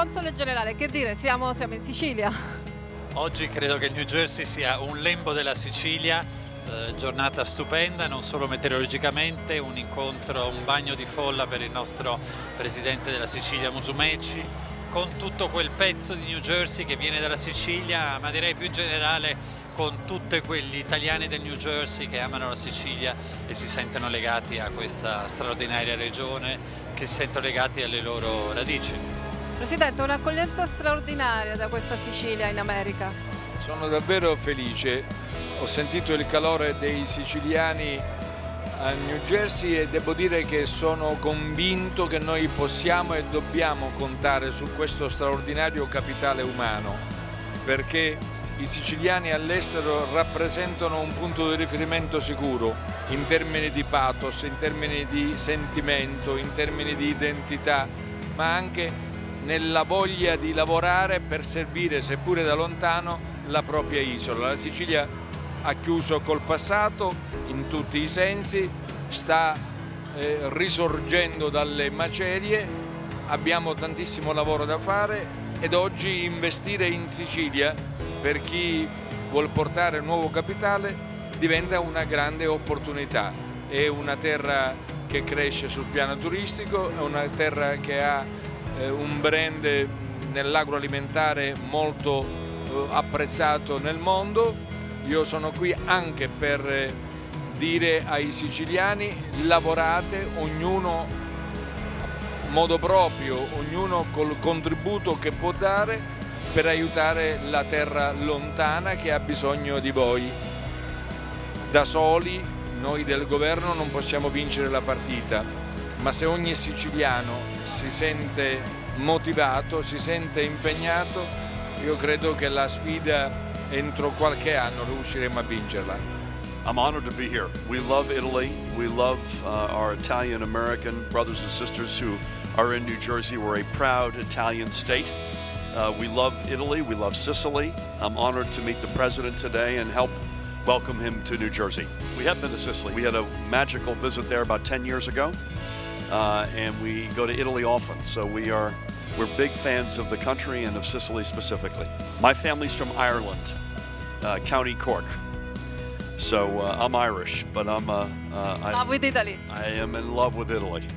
Console generale, che dire, siamo in Sicilia. Oggi credo che il New Jersey sia un lembo della Sicilia, giornata stupenda, non solo meteorologicamente, un incontro, un bagno di folla per il nostro presidente della Sicilia Musumeci, con tutto quel pezzo di New Jersey che viene dalla Sicilia, ma direi più in generale con tutti quegli italiani del New Jersey che amano la Sicilia e si sentono legati a questa straordinaria regione, che si sentono legati alle loro radici. Presidente, un'accoglienza straordinaria da questa Sicilia in America. Sono davvero felice, ho sentito il calore dei siciliani a New Jersey e devo dire che sono convinto che noi possiamo e dobbiamo contare su questo straordinario capitale umano, perché i siciliani all'estero rappresentano un punto di riferimento sicuro in termini di pathos, in termini di sentimento, in termini di identità, ma anche nella voglia di lavorare per servire, seppure da lontano, la propria isola. La Sicilia ha chiuso col passato in tutti i sensi, sta risorgendo dalle macerie, abbiamo tantissimo lavoro da fare ed oggi investire in Sicilia per chi vuol portare nuovo capitale diventa una grande opportunità. È una terra che cresce sul piano turistico, è una terra che ha un brand nell'agroalimentare molto apprezzato nel mondo. Io sono qui anche per dire ai siciliani: lavorate, ognuno a modo proprio, ognuno col contributo che può dare per aiutare la terra lontana che ha bisogno di voi. Da soli noi del governo non possiamo vincere la partita, ma se ogni siciliano si sente motivato, si sente impegnato, io credo che la sfida entro qualche anno riusciremo a vincerla. I'm honored to be here. We love Italy. We love our Italian-American brothers and sisters who are in New Jersey. We're a proud Italian state. We love Italy. We love Sicily. I'm honored to meet the president today and help welcome him to New Jersey. We have been to Sicily. We had a magical visit there about 10 years ago, and we go to Italy often. So we're big fans of the country and of Sicily specifically. My family's from Ireland, County Cork. So I'm Irish, but Love with Italy. I am in love with Italy.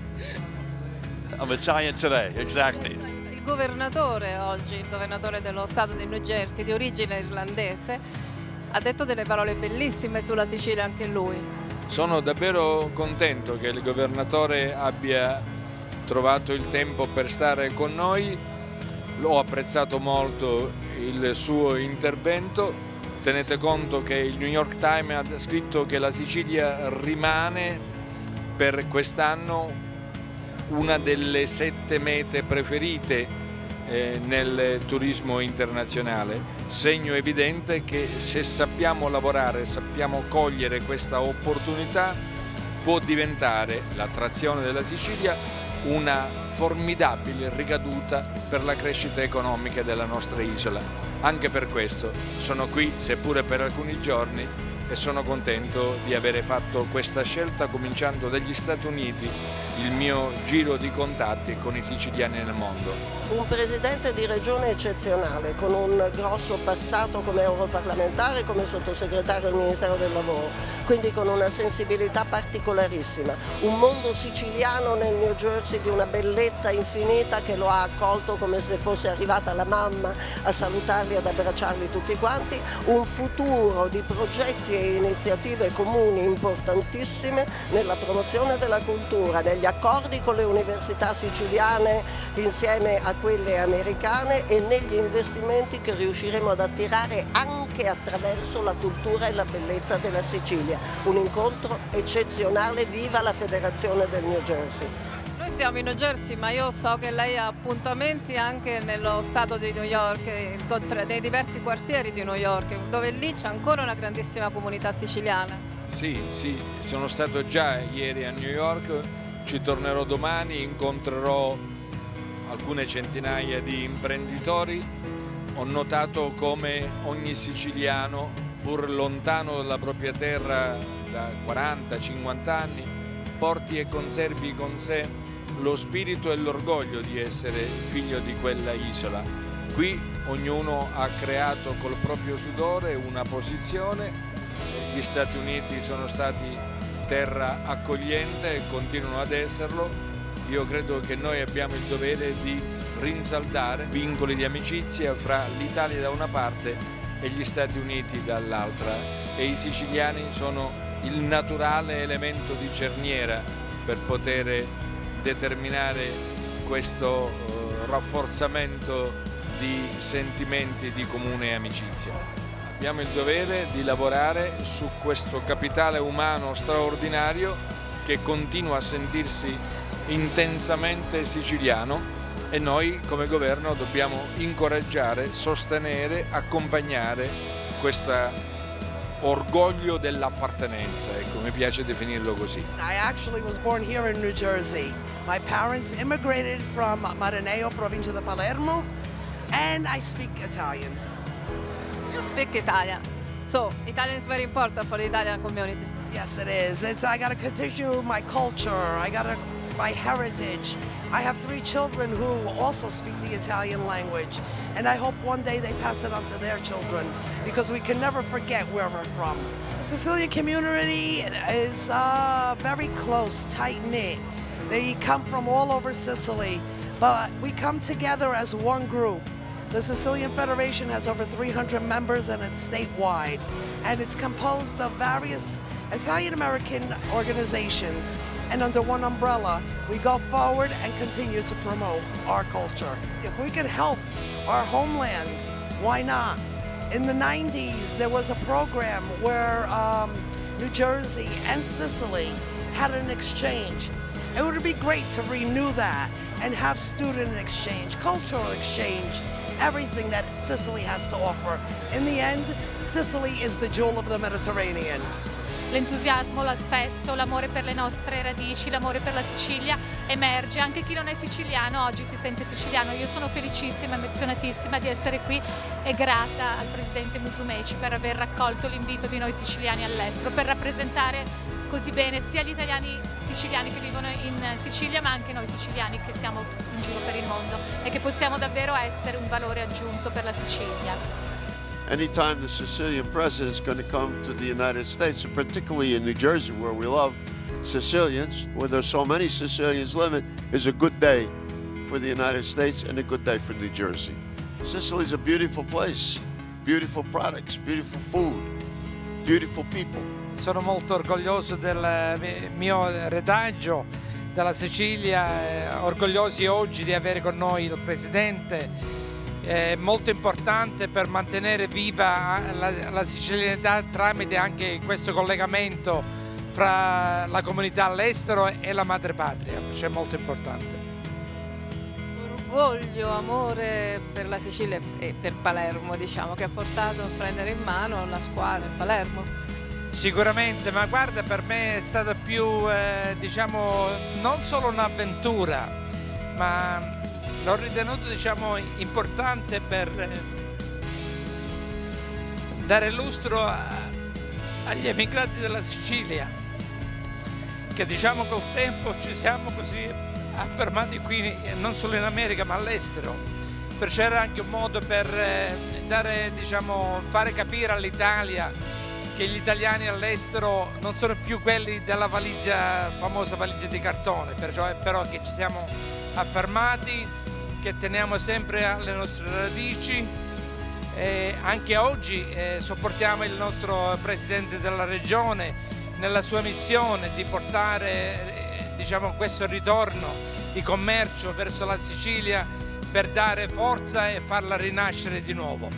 I'm Italian today, exactly. Il governatore oggi, il governatore dello stato di New Jersey, di origine irlandese, ha detto delle parole bellissime sulla Sicilia anche lui. Sono davvero contento che il governatore abbia trovato il tempo per stare con noi, l'ho apprezzato molto il suo intervento. Tenete conto che il New York Times ha scritto che la Sicilia rimane per quest'anno una delle 7 mete preferite nel turismo internazionale, segno evidente che se sappiamo lavorare, sappiamo cogliere questa opportunità, può diventare l'attrazione della Sicilia una formidabile ricaduta per la crescita economica della nostra isola. Anche per questo sono qui, seppure per alcuni giorni, e sono contento di avere fatto questa scelta, cominciando dagli Stati Uniti il mio giro di contatti con i siciliani nel mondo. Un presidente di regione eccezionale, con un grosso passato come europarlamentare, come sottosegretario al Ministero del Lavoro, quindi con una sensibilità particolarissima. Un mondo siciliano nel New Jersey di una bellezza infinita che lo ha accolto come se fosse arrivata la mamma a salutarli, ad abbracciarli tutti quanti. Un futuro di progetti e iniziative comuni importantissime nella promozione della cultura, negli accordi con le università siciliane insieme a quelle americane e negli investimenti che riusciremo ad attirare anche attraverso la cultura e la bellezza della Sicilia. Un incontro eccezionale, viva la Federazione del New Jersey! Noi siamo in New Jersey, ma io so che lei ha appuntamenti anche nello stato di New York, nei diversi quartieri di New York, dove lì c'è ancora una grandissima comunità siciliana. Sì, sono stato già ieri a New York, ci tornerò domani, incontrerò alcune centinaia di imprenditori. Ho notato come ogni siciliano, pur lontano dalla propria terra da 40-50 anni, porti e conservi con sé lo spirito e l'orgoglio di essere figlio di quella isola. Qui ognuno ha creato col proprio sudore una posizione, gli Stati Uniti sono stati terra accogliente e continuano ad esserlo. Io credo che noi abbiamo il dovere di rinsaldare vincoli di amicizia fra l'Italia da una parte e gli Stati Uniti dall'altra, e i siciliani sono il naturale elemento di cerniera per poter determinare questo rafforzamento di sentimenti di comune amicizia. Abbiamo il dovere di lavorare su questo capitale umano straordinario che continua a sentirsi intensamente siciliano, e noi come governo dobbiamo incoraggiare, sostenere, accompagnare questo orgoglio dell'appartenenza, ecco, mi piace definirlo così. I actually was born here in New Jersey. My parents immigrated from Maranello, provincia di Palermo, and I speak Italian. You speak Italian. So, Italian is very important for the Italian community. Yes, it is. I gotta continue my culture. My heritage. I have 3 children who also speak the Italian language, and I hope one day they pass it on to their children, because we can never forget where we're from. The Sicilian community is very close, tight-knit. They come from all over Sicily, but we come together as one group. The Sicilian Federation has over 300 members, and it's statewide, and it's composed of various Italian-American organizations, and under one umbrella we go forward and continue to promote our culture. If we can help our homeland, why not? In the 90s there was a program where New Jersey and Sicily had an exchange. It would be great to renew that and have student exchange, cultural exchange, everything that Sicily has to offer. In the end, Sicily is the jewel of the Mediterranean. L'entusiasmo, l'affetto, l'amore per le nostre radici, l'amore per la Sicilia emerge. Anche chi non è siciliano oggi si sente siciliano. Io sono felicissima, emozionatissima di essere qui e grata al Presidente Musumeci per aver raccolto l'invito di noi siciliani all'estero, per rappresentare così bene sia gli italiani siciliani che vivono in Sicilia, ma anche noi siciliani che siamo in giro per il mondo e che possiamo davvero essere un valore aggiunto per la Sicilia. Anytime the Sicilian president is going to come to the United States, and particularly in New Jersey where we love Sicilians, where there's so many Sicilians living, is a good day for the United States and a good day for New Jersey. Sicily is a beautiful place, beautiful products, beautiful food, beautiful people. Sono molto orgoglioso del mio retaggio, della Sicilia, orgogliosi oggi di avere con noi il Presidente. È molto importante per mantenere viva la sicilianità tramite anche questo collegamento fra la comunità all'estero e la madrepatria, cioè molto importante. Orgoglio, amore per la Sicilia e per Palermo, diciamo, che ha portato a prendere in mano la squadra in Palermo. Sicuramente, ma guarda, per me è stata più, diciamo, non solo un'avventura, ma l'ho ritenuto, diciamo, importante per dare lustro agli emigrati della Sicilia, che, diciamo, col tempo ci siamo così affermati qui, non solo in America ma all'estero. Perciò era anche un modo per dare, diciamo, fare capire all'Italia che gli italiani all'estero non sono più quelli della valigia, famosa valigia di cartone, perciò però che ci siamo affermati, che teniamo sempre alle nostre radici. Anche oggi sopportiamo il nostro Presidente della Regione nella sua missione di portare, diciamo, questo ritorno di commercio verso la Sicilia per dare forza e farla rinascere di nuovo.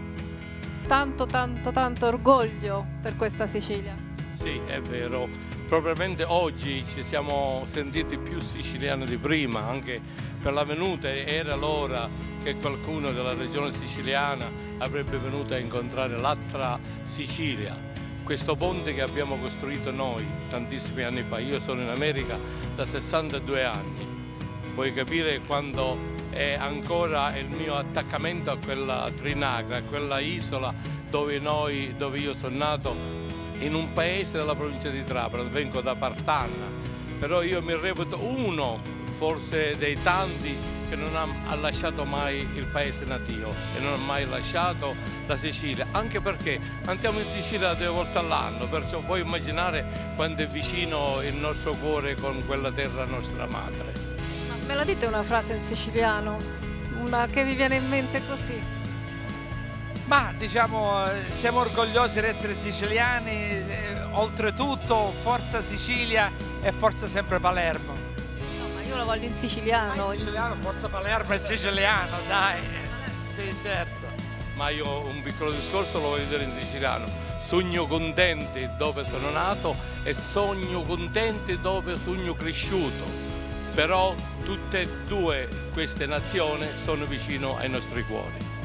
Tanto orgoglio per questa Sicilia. Sì, è vero. Probabilmente oggi ci siamo sentiti più siciliani di prima, anche per la venuta. Era l'ora che qualcuno della regione siciliana avrebbe venuto a incontrare l'altra Sicilia. Questo ponte che abbiamo costruito noi tantissimi anni fa. Io sono in America da 62 anni. Puoi capire quando è ancora il mio attaccamento a quella Trinacra, a quella isola dove io sono nato, in un paese della provincia di Trapani, vengo da Partanna, però io mi reputo uno forse dei tanti che non ha lasciato mai il paese natio e non ha mai lasciato la Sicilia, anche perché andiamo in Sicilia 2 volte all'anno, perciò puoi immaginare quanto è vicino il nostro cuore con quella terra nostra madre. Me la dite una frase in siciliano, una che vi viene in mente così? Ma diciamo, siamo orgogliosi di essere siciliani, oltretutto forza Sicilia e forza sempre Palermo. No, ma io lo voglio in siciliano. Ma in siciliano, forza Palermo è siciliano, dai. Sì, certo. Ma io un piccolo discorso lo voglio dire in siciliano. Sogno contenti dove sono nato e sogno contenti dove sono cresciuto. Però tutte e due queste nazioni sono vicino ai nostri cuori.